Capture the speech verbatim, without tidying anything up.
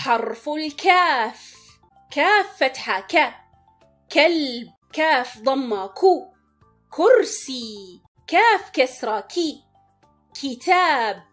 حرف الكاف. كاف فتحة ك. كلب. كاف ضمة كو. كرسي. كاف كسرة كي. كتاب.